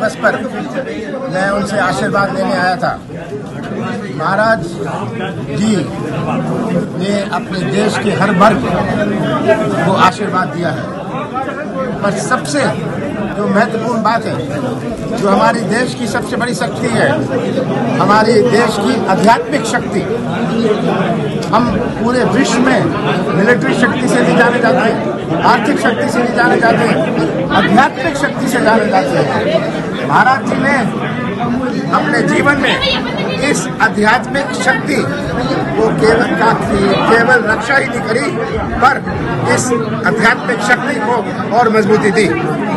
दिवस पर मैं उनसे आशीर्वाद लेने आया था। महाराज जी ने अपने देश के हर वर्ग को आशीर्वाद दिया है, पर सबसे जो महत्वपूर्ण बात है, जो हमारी देश की सबसे बड़ी शक्ति है, हमारी देश की आध्यात्मिक शक्ति। हम पूरे विश्व में मिलिट्री शक्ति से नहीं जाने जाते हैं, आर्थिक शक्ति से नहीं जाने जाते हैं, आध्यात्मिक शक्ति से जाने जाते हैं। महाराज जी ने अपने जीवन में इस आध्यात्मिक शक्ति को केवल रक्षा ही नहीं करी, पर इस आध्यात्मिक शक्ति को और मजबूती दी।